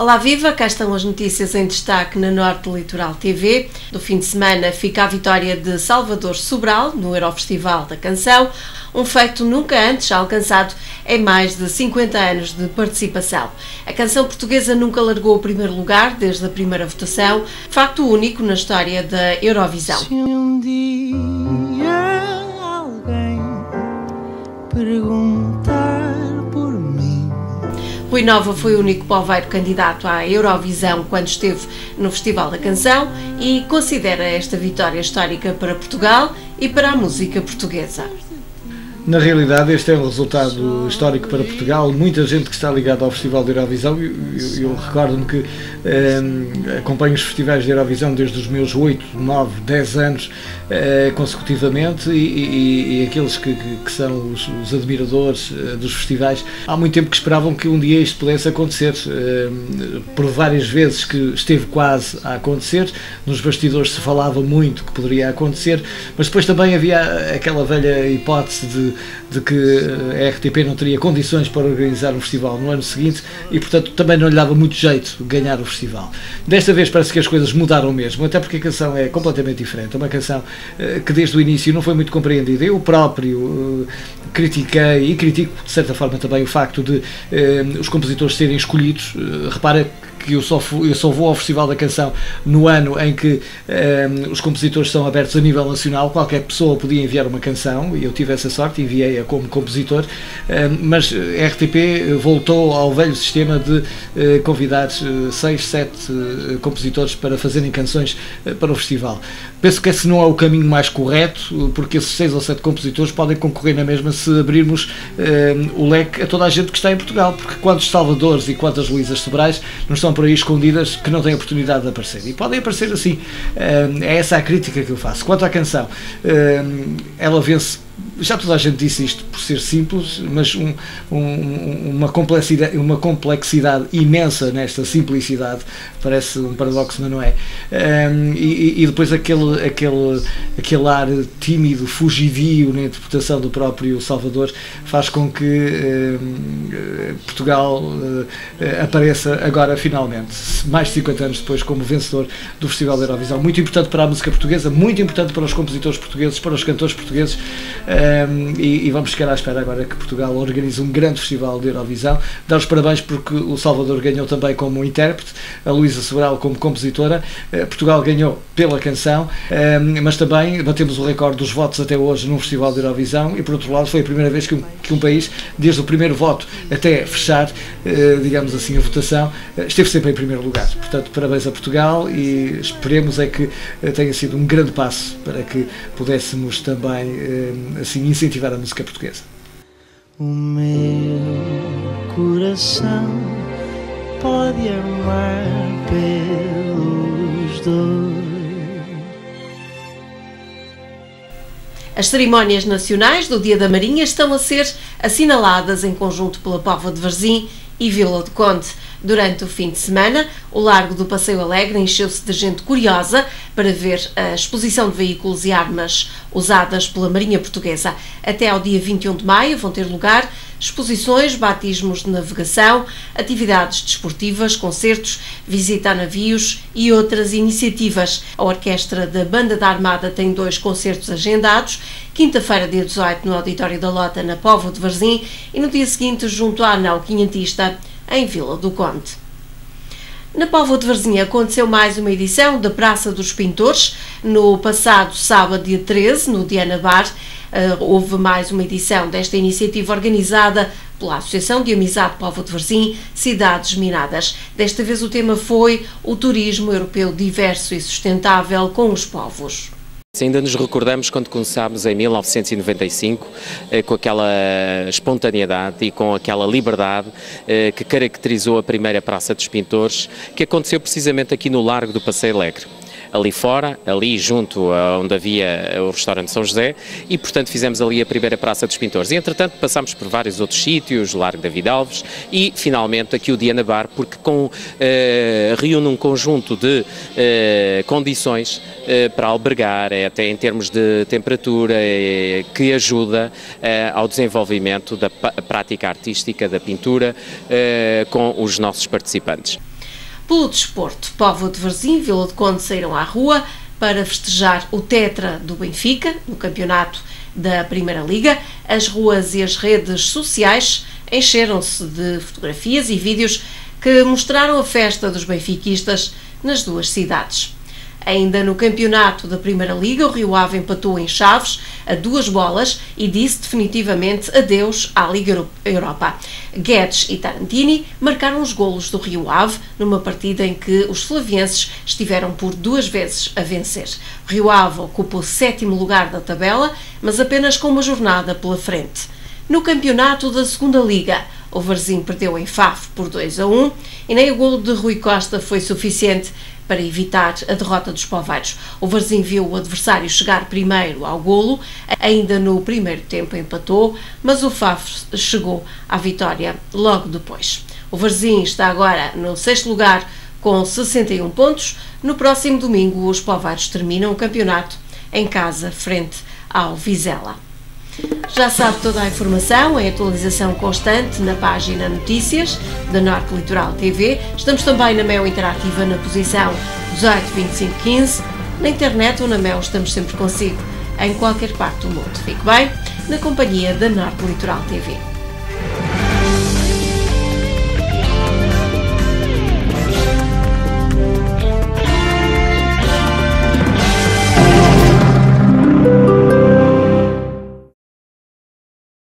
Olá viva, cá estão as notícias em destaque na Norte Litoral TV. Do fim de semana fica a vitória de Salvador Sobral no Eurofestival da Canção, um feito nunca antes alcançado em mais de 50 anos de participação. A canção portuguesa nunca largou o primeiro lugar desde a primeira votação, facto único na história da Eurovisão. Se um dia alguém perguntar por mim. Rui Nova foi o único poveiro candidato à Eurovisão quando esteve no Festival da Canção e considera esta vitória histórica para Portugal e para a música portuguesa. Na realidade, este é um resultado histórico para Portugal. Muita gente que está ligada ao Festival de Eurovisão, eu recordo-me que acompanho os festivais de Eurovisão desde os meus 8, 9, 10 anos consecutivamente e aqueles que são os admiradores dos festivais, há muito tempo que esperavam que um dia isto pudesse acontecer. Por várias vezes que esteve quase a acontecer, nos bastidores se falava muito que poderia acontecer, mas depois também havia aquela velha hipótese de que a RTP não teria condições para organizar um festival no ano seguinte e, portanto, também não lhe dava muito jeito ganhar o festival. Desta vez parece que as coisas mudaram mesmo, até porque a canção é completamente diferente. É uma canção que desde o início não foi muito compreendida. Eu próprio critiquei e critico, de certa forma, também o facto de os compositores serem escolhidos. Repara que eu só vou ao Festival da Canção no ano em que os compositores são abertos a nível nacional. Qualquer pessoa podia enviar uma canção e eu tive essa sorte, enviei-a como compositor, mas a RTP voltou ao velho sistema de convidar 6, 7 compositores para fazerem canções para o festival. Penso que esse não é o caminho mais correto, porque esses 6 ou 7 compositores podem concorrer na mesma se abrirmos o leque a toda a gente que está em Portugal, porque quantos Salvadores e quantas Luísas Sobrais não estão por aí escondidas que não têm oportunidade de aparecer, e podem aparecer assim. É essa a crítica que eu faço. Quanto à canção, ela vence, já toda a gente disse isto por ser simples, mas uma complexidade imensa nesta simplicidade, parece um paradoxo, mas não é. E depois aquele ar tímido, fugidio na interpretação do próprio Salvador faz com que Portugal apareça agora finalmente, mais de 50 anos depois, como vencedor do Festival da Eurovisão. Muito importante para a música portuguesa, muito importante para os compositores portugueses, para os cantores portugueses. E vamos ficar à espera agora que Portugal organize um grande festival de Eurovisão. Dar os parabéns porque o Salvador ganhou também como intérprete, a Luísa Sobral como compositora, Portugal ganhou pela canção, mas também batemos o recorde dos votos até hoje num festival de Eurovisão e, por outro lado, foi a primeira vez que um país, desde o primeiro voto até fechar, digamos assim, a votação, esteve sempre em primeiro lugar. Portanto, parabéns a Portugal e esperemos é que tenha sido um grande passo para que pudéssemos também assim incentivar a música portuguesa. O meu coração pode amar pelos dois. As cerimónias nacionais do Dia da Marinha estão a ser assinaladas em conjunto pela Póvoa de Varzim e Vila do Conde. Durante o fim de semana, o Largo do Passeio Alegre encheu-se de gente curiosa para ver a exposição de veículos e armas usadas pela Marinha Portuguesa. Até ao dia 21 de maio vão ter lugar exposições, batismos de navegação, atividades desportivas, concertos, visita a navios e outras iniciativas. A Orquestra da Banda da Armada tem 2 concertos agendados, quinta-feira, dia 18, no Auditório da Lota, na Póvoa de Varzim, e no dia seguinte, junto à Nau Quinhentista, em Vila do Conde. Na Póvoa de Varzim aconteceu mais uma edição da Praça dos Pintores. No passado sábado, dia 13, no Diana Bar, houve mais uma edição desta iniciativa organizada pela Associação de Amizade Póvoa de Varzim, Cidades Minadas. Desta vez o tema foi o turismo europeu diverso e sustentável com os povos. Ainda nos recordamos quando começámos em 1995, com aquela espontaneidade e com aquela liberdade que caracterizou a primeira Praça dos Pintores, que aconteceu precisamente aqui no Largo do Passeio Alegre. ali fora, ali junto a onde havia o restaurante São José, e portanto fizemos ali a primeira Praça dos Pintores. E entretanto passámos por vários outros sítios, Largo David Alves e finalmente aqui o Diana Bar, porque reúne um conjunto de condições para albergar, até em termos de temperatura, que ajuda ao desenvolvimento da prática artística da pintura com os nossos participantes. Pelo desporto, Póvoa de Varzim e Vila de Conde saíram à rua para festejar o tetra do Benfica no campeonato da Primeira Liga. As ruas e as redes sociais encheram-se de fotografias e vídeos que mostraram a festa dos benfiquistas nas duas cidades. Ainda no campeonato da Primeira Liga, o Rio Ave empatou em Chaves a 2 bolas e disse definitivamente adeus à Liga Europa. Guedes e Tarantini marcaram os golos do Rio Ave numa partida em que os flavienses estiveram por 2 vezes a vencer. O Rio Ave ocupa o 7º lugar da tabela, mas apenas com uma jornada pela frente. No campeonato da Segunda Liga, o Varzim perdeu em Faf por 2-1 e nem o golo de Rui Costa foi suficiente para evitar a derrota dos poveiros. O Varzim viu o adversário chegar primeiro ao golo, ainda no primeiro tempo empatou, mas o Faf chegou à vitória logo depois. O Varzim está agora no 6º lugar com 61 pontos. No próximo domingo os poveiros terminam o campeonato em casa frente ao Vizela. Já sabe toda a informação em atualização constante na página Notícias da Norte Litoral TV. Estamos também na Mel Interativa na posição 18 25 15. Na internet ou na Mel estamos sempre consigo em qualquer parte do mundo. Fique bem na companhia da Norte Litoral TV.